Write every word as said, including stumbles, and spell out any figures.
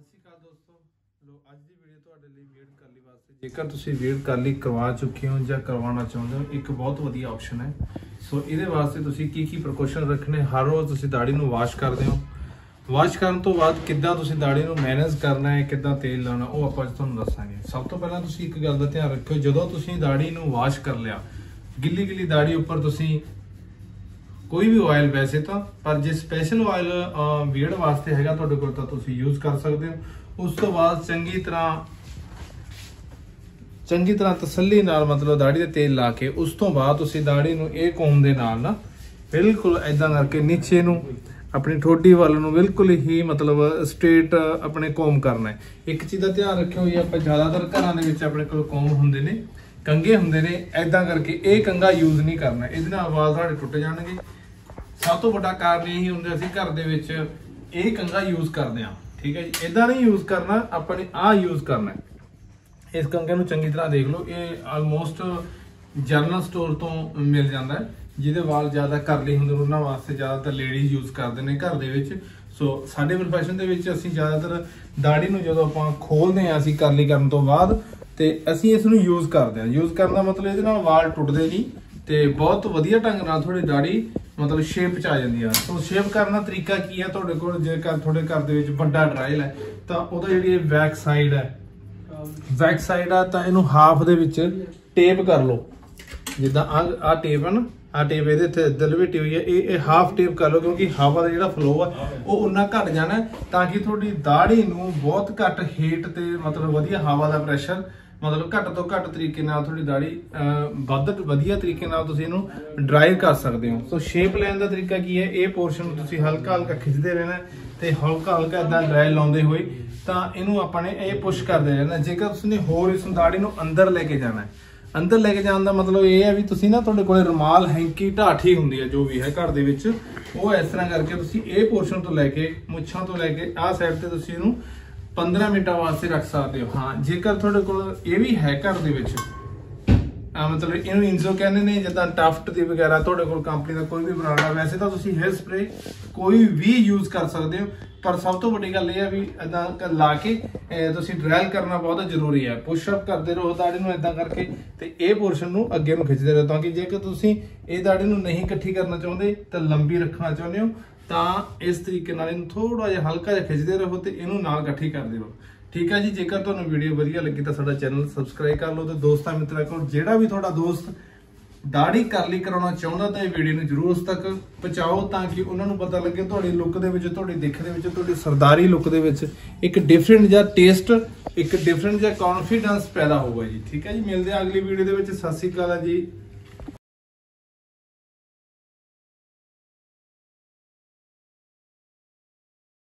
ਸ਼੍ਰੀ ਅਕਾਲ ਦੋਸਤੋ, ਲੋ ਅੱਜ ਦੀ ਵੀਡੀਓ ਤੁਹਾਡੇ ਲਈ ਵੇਟ ਕਰਲੀ ਵਾਸਤੇ ਜੇਕਰ ਤੁਸੀਂ ਵੇਟ ਕਰਲੀ ਕਰਵਾ ਚੁੱਕੇ ਹੋ ਜਾਂ ਕਰਵਾਉਣਾ ਚਾਹੁੰਦੇ ਹੋ, ਇੱਕ ਬਹੁਤ ਵਧੀਆ ਆਪਸ਼ਨ ਹੈ। ਸੋ ਇਹਦੇ ਵਾਸਤੇ ਤੁਸੀਂ ਕੀ ਕੀ ਪ੍ਰੀਕਾਸ਼ਨ ਰੱਖਣੇ, ਹਰ ਰੋਜ਼ ਤੁਸੀਂ ਦਾੜੀ ਨੂੰ ਵਾਸ਼ ਕਰਦੇ ਹੋ, ਵਾਸ਼ ਕਰਨ ਤੋਂ ਬਾਅਦ ਕਿੱਦਾਂ ਤੁਸੀਂ ਦਾੜੀ ਨੂੰ ਮੈਨੇਜ ਕਰਨਾ ਹੈ, ਕਿੱਦਾਂ ਤੇਲ ਲਾਉਣਾ, ਉਹ ਆਪਾਂ ਅੱਜ ਤੁਹਾਨੂੰ ਦੱਸਾਂਗੇ। ਸਭ ਤੋਂ ਪਹਿਲਾਂ ਤੁਸੀਂ ਇੱਕ ਗੱਲ ਦਾ ਧਿਆਨ ਰੱਖਿਓ, ਜਦੋਂ ਤੁਸੀਂ ਦਾੜੀ ਨੂੰ ਵਾਸ਼ ਕਰ ਲਿਆ, ਗਿੱਲੀ ਗਿੱਲੀ ਦਾੜੀ ਉੱਪਰ ਤੁਸੀਂ ਕੋਈ ਵੀ ਆਇਲ, ਵੈਸੇ ਤਾਂ ਪਰ ਜੇ ਸਪੈਸ਼ਲ ਆਇਲ ਬੀਅਰਡ ਵਾਸਤੇ ਹੈਗਾ ਤੁਹਾਡੇ ਕੋਲ ਤਾਂ ਤੁਸੀਂ ਯੂਜ਼ ਕਰ ਸਕਦੇ ਹੋ। ਉਸ ਤੋਂ ਬਾਅਦ ਚੰਗੀ ਤਰ੍ਹਾਂ ਚੰਗੀ ਤਰ੍ਹਾਂ ਤਸੱਲੀ ਨਾਲ ਮਤਲਬ ਦਾੜੀ ਤੇ ਤੇਲ ਲਾ ਕੇ ਉਸ ਤੋਂ ਬਾਅਦ ਤੁਸੀਂ ਦਾੜੀ ਨੂੰ ਇਹ ਕੋਮ ਦੇ ਨਾਲ ਨਾ ਬਿਲਕੁਲ ਐਦਾਂ ਕਰਕੇ ਨੀਚੇ ਨੂੰ ਆਪਣੀ ਠੋਡੀ ਵੱਲ ਨੂੰ ਬਿਲਕੁਲ ਹੀ ਮਤਲਬ ਸਟ੍ਰੇਟ ਆਪਣੇ ਕੋਮ ਕਰਨਾ ਹੈ। ਇੱਕ ਚੀਜ਼ ਦਾ ਧਿਆਨ ਰੱਖਿਓ, ਇਹ ਆਪਾਂ ਜ਼ਿਆਦਾਤਰ ਘਰਾਂ ਦੇ ਵਿੱਚ ਆਪਣੇ ਕੋਲ ਕੋਮ ਹੁੰਦੇ ਨੇ, ਕੰਗੇ ਹੁੰਦੇ ਨੇ, ਐਦਾਂ ਕਰਕੇ ਇਹ ਕੰਗਾ ਯੂਜ਼ ਨਹੀਂ ਕਰਨਾ, ਇਹਦੇ ਨਾਲ ਵਾਲ ਸਾਡੇ ਟੁੱਟ ਜਾਣਗੇ। ਸਭ ਤੋਂ ਵੱਡਾ ਕਾਰਨ ਇਹੀ ਹੁੰਦਾ, ਅਸੀਂ ਘਰ ਦੇ ਵਿੱਚ ਇਹ ਕੰਗਾ ਯੂਜ਼ ਕਰਦੇ ਹਾਂ, ਠੀਕ ਹੈ ਜੀ। ਇਦਾਂ ਨਹੀਂ ਯੂਜ਼ ਕਰਨਾ, ਆਪਾਂ ਨੇ ਆਹ ਯੂਜ਼ ਕਰਨਾ। ਇਸ ਕੰਗੇ ਨੂੰ ਚੰਗੀ ਤਰ੍ਹਾਂ ਦੇਖ ਲਓ, ਇਹ ਆਲਮੋਸਟ ਜਨਰਲ ਸਟੋਰ ਤੋਂ ਮਿਲ ਜਾਂਦਾ ਹੈ। ਜਿਹਦੇ ਵਾਲ ਜ਼ਿਆਦਾ ਕਰਲੀ ਹੁੰਦੇ ਉਹਨਾਂ ਵਾਸਤੇ ਜ਼ਿਆਦਾਤਰ ਲੇਡੀਜ਼ ਯੂਜ਼ ਕਰਦੇ ਨੇ ਘਰ ਦੇ ਵਿੱਚ। ਸੋ ਸਾਡੇ ਪ੍ਰੋਫੈਸ਼ਨ ਦੇ ਵਿੱਚ ਅਸੀਂ ਜ਼ਿਆਦਾਤਰ ਦਾੜੀ ਨੂੰ ਜਦੋਂ ਆਪਾਂ ਖੋਲਦੇ ਹਾਂ, ਅਸੀਂ ਕਰਲੀ ਕਰਨ ਤੋਂ ਬਾਅਦ, ਤੇ ਅਸੀਂ ਇਸ ਨੂੰ ਯੂਜ਼ ਕਰਦੇ ਹਾਂ। ਯੂਜ਼ ਕਰਨ ਦਾ ਮਤਲਬ ਇਹਦੇ ਨਾਲ ਵਾਲ ਟੁੱਟਦੇ ਨਹੀਂ ਤੇ ਬਹੁਤ ਵਧੀਆ ਢੰਗ ਨਾਲ ਤੁਹਾਡੀ ਦਾੜੀ ਮਤਲਬ ਸ਼ੇਪ ਚ ਆ ਜਾਂਦੀ ਆ। ਸੋ ਸ਼ੇਪ ਕਰਨ ਦਾ ਤਰੀਕਾ ਕੀ ਹੈ, ਤੁਹਾਡੇ ਕੋਲ ਜੇਕਰ ਤੁਹਾਡੇ ਘਰ ਦੇ ਵਿੱਚ ਵੱਡਾ ਡਰਾਇਲ ਹੈ ਤਾਂ ਉਹਦਾ ਜਿਹੜੀ ਬੈਕ ਸਾਈਡ ਹੈ, ਬੈਕ ਸਾਈਡ ਆ ਤਾਂ ਇਹਨੂੰ ਹਾਫ ਦੇ ਵਿੱਚ ਟੇਪ ਕਰ ਲਓ। ਜਿੱਦਾਂ ਆ ਆ ਟੇਪ ਹੈ ਨਾ, ਆ ਟੇਪ ਇਹਦੇ ਇੱਥੇ ਦਲਵੇਟੀ ਹੋਈ ਹੈ, ਇਹ ਇਹ ਹਾਫ ਟੇਪ ਕਰ ਲਓ, ਕਿਉਂਕਿ ਹਵਾ ਦਾ ਜਿਹੜਾ ਫਲੋ ਆ ਉਹ ਉਨਾ ਘਟ ਜਾਣਾ, ਤਾਂ ਕਿ ਤੁਹਾਡੀ ਦਾੜੀ ਨੂੰ ਬਹੁਤ ਘੱਟ ਹੀਟ ਤੇ ਮਤਲਬ ਵਧੀਆ ਹਵਾ ਦਾ ਪ੍ਰੈਸ਼ਰ ਮਤਲਬ ਘੱਟ ਤੋਂ ਘੱਟ ਤਰੀਕੇ ਨਾਲ ਤੁਹਾਡੀ ਦਾੜੀ ਵੱਧ ਵਧੀਆ ਤਰੀਕੇ ਨਾਲ ਤੁਸੀਂ ਇਹਨੂੰ ਡਰਾਈ ਕਰ ਸਕਦੇ ਹੋ। ਸੋ ਸ਼ੇਪ ਲੈਣ ਦਾ ਤਰੀਕਾ ਕੀ ਹੈ, ਇਹ ਪੋਰਸ਼ਨ ਨੂੰ ਤੁਸੀਂ ਹਲਕਾ ਹਲਕਾ ਖਿੱਚਦੇ ਰਹਿਣਾ ਤੇ ਹਲਕਾ ਹਲਕਾ ਇਦਾਂ ਡਰਾਈ ਲਾਉਂਦੇ ਹੋਏ ਤਾਂ ਇਹਨੂੰ ਆਪਾਂ ਨੇ ਇਹ ਪੁਸ਼ ਕਰਦੇ ਰਹਿਣਾ। ਜੇਕਰ ਤੁਸੀਂ ਹੋਰ ਇਸ ਦਾੜੀ ਨੂੰ ਅੰਦਰ ਲੈ ਕੇ ਜਾਣਾ ਹੈ, ਅੰਦਰ ਲੈ ਕੇ ਜਾਣ ਦਾ ਮਤਲਬ ਇਹ ਹੈ ਵੀ ਤੁਸੀਂ ਨਾ ਤੁਹਾਡੇ ਕੋਲੇ ਰੁਮਾਲ, ਹੈਂਕੀ, ਢਾਠੀ ਹੁੰਦੀ ਹੈ ਜੋ ਵੀ ਹੈ ਘਰ ਦੇ ਵਿੱਚ, ਉਹ ਇਸ ਤਰ੍ਹਾਂ ਕਰਕੇ ਤੁਸੀਂ ਇਹ ਪੋਰਸ਼ਨ ਤੋਂ ਲੈ ਕੇ ਮੁੱਛਾਂ ਤੋਂ ਲੈ ਕੇ ਆਹ ਸਾਈਡ ਤੇ ਤੁਸੀਂ ਇਹਨੂੰ ਪੰਦਰਾਂ ਮਿੰਟਾਂ ਵਾਸਤੇ ਰੱਖ ਸਕਦੇ ਹੋ। ਹਾਂ, ਜੇਕਰ ਤੁਹਾਡੇ ਕੋਲ ਇਹ ਵੀ ਹੈ ਘਰ ਦੇ ਵਿੱਚ, ਆ ਮਤਲਬ ਇਹਨੂੰ ਇੰਜ਼ੋ ਕਹਿੰਦੇ ਨੇ, ਜਿੱਦਾਂ ਟਫਟ ਦੀ ਵਗੈਰਾ ਤੁਹਾਡੇ ਕੋਲ ਕੰਪਨੀ ਦਾ ਕੋਈ ਵੀ ਬ੍ਰਾਂਡ ਹੈ, ਵੈਸੇ ਤਾਂ ਤੁਸੀਂ ਹੇਅਰ ਸਪਰੇ ਕੋਈ ਵੀ ਯੂਜ਼ ਕਰ ਸਕਦੇ ਹੋ, ਪਰ ਸਭ ਤੋਂ ਵੱਡੀ ਗੱਲ ਇਹ ਹੈ ਵੀ ਇਦਾਂ ਲਾ ਕੇ ਤੁਸੀਂ ਡਰਾਇਲ ਕਰਨਾ ਬਹੁਤ ਜ਼ਰੂਰੀ ਹੈ। ਪੁਸ਼ ਅਪ ਕਰਦੇ ਰਹੋ ਦਾੜੀ ਨੂੰ ਇਦਾਂ ਕਰਕੇ ਤੇ ਇਹ ਪੋਰਸ਼ਨ ਨੂੰ ਅੱਗੇ ਨੂੰ ਖਿੱਚਦੇ ਰਹੋ, ਤਾਂ ਕਿ ਜੇਕਰ ਤੁਸੀਂ ਇਹ ਦਾੜੀ ਨੂੰ ਨਹੀਂ ਇਕੱਠੀ ਕਰਨਾ ਚਾਹੁੰਦੇ ਤਾਂ ਲੰਬੀ ਰੱਖਣਾ ਚਾਹੁੰਦੇ ਹੋ ਤਾਂ ਇਸ ਤਰੀਕੇ ਨਾਲ ਇਹਨੂੰ ਥੋੜਾ ਜਿਹਾ ਹਲਕਾ ਜਿਹਾ ਖਿੱਚਦੇ ਰਹੋ ਤੇ ਇਹਨੂੰ ਨਾਲ ਇਕੱਠੀ ਕਰਦੇ ਰਹੋ, ਠੀਕ ਹੈ ਜੀ। ਜੇਕਰ ਤੁਹਾਨੂੰ ਵੀਡੀਓ ਵਧੀਆ ਲੱਗੀ ਤਾਂ ਸਾਡਾ ਚੈਨਲ ਸਬਸਕ੍ਰਾਈਬ ਕਰ ਲਓ ਤੇ ਦੋਸਤਾਂ ਮਿੱਤਰਾਂ ਕੋਲ ਜਿਹੜਾ ਵੀ ਤੁਹਾਡਾ ਦੋਸਤ ਦਾੜੀ ਕਰਲੀ ਕਰਾਉਣਾ ਚਾਹੁੰਦਾ ਤਾਂ ਇਹ ਵੀਡੀਓ ਨੂੰ ਜ਼ਰੂਰ ਉਸ ਤੱਕ ਪਹੁੰਚਾਓ, ਤਾਂ ਕਿ ਉਹਨਾਂ ਨੂੰ ਪਤਾ ਲੱਗੇ ਤੁਹਾਡੀ ਲੁੱਕ ਦੇ ਵਿੱਚ, ਤੁਹਾਡੀ ਦਿੱਖ ਦੇ ਵਿੱਚ, ਤੁਹਾਡੀ ਸਰਦਾਰੀ ਲੁੱਕ ਦੇ ਵਿੱਚ ਇੱਕ ਡਿਫਰੈਂਟ ਜਿਹਾ ਟੇਸਟ, ਇੱਕ ਡਿਫਰੈਂਟ ਜਿਹਾ ਕੌਨਫੀਡੈਂਸ ਪੈਦਾ ਹੋਊਗਾ ਜੀ, ਠੀਕ ਹੈ ਜੀ। ਮਿਲਦੇ ਆ ਅਗਲੀ ਵੀਡੀਓ ਦੇ ਵਿੱਚ। ਸਤਿ ਸ਼੍ਰੀ ਅਕਾਲ ਜੀ।